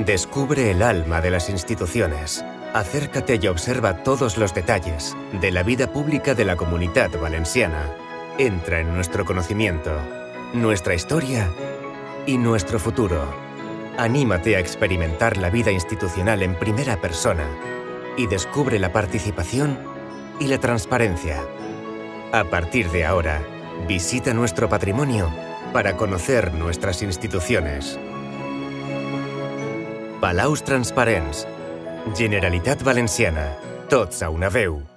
Descubre el alma de las instituciones. Acércate y observa todos los detalles de la vida pública de la Comunitat Valenciana. Entra en nuestro conocimiento, nuestra historia y nuestro futuro. Anímate a experimentar la vida institucional en primera persona y descubre la participación y la transparencia. A partir de ahora, visita nuestro patrimonio para conocer nuestras instituciones. Palaus transparents. Generalitat Valenciana. Tots a una veu.